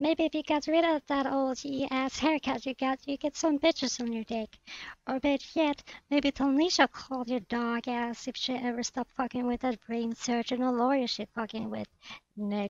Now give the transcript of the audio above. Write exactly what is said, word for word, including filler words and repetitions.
Maybe if you got rid of that old ass haircut you got, you get some bitches on your dick. Or better yet, maybe Tanisha called your dog ass if she ever stopped fucking with that brain surgeon or lawyer she fucking with. Next.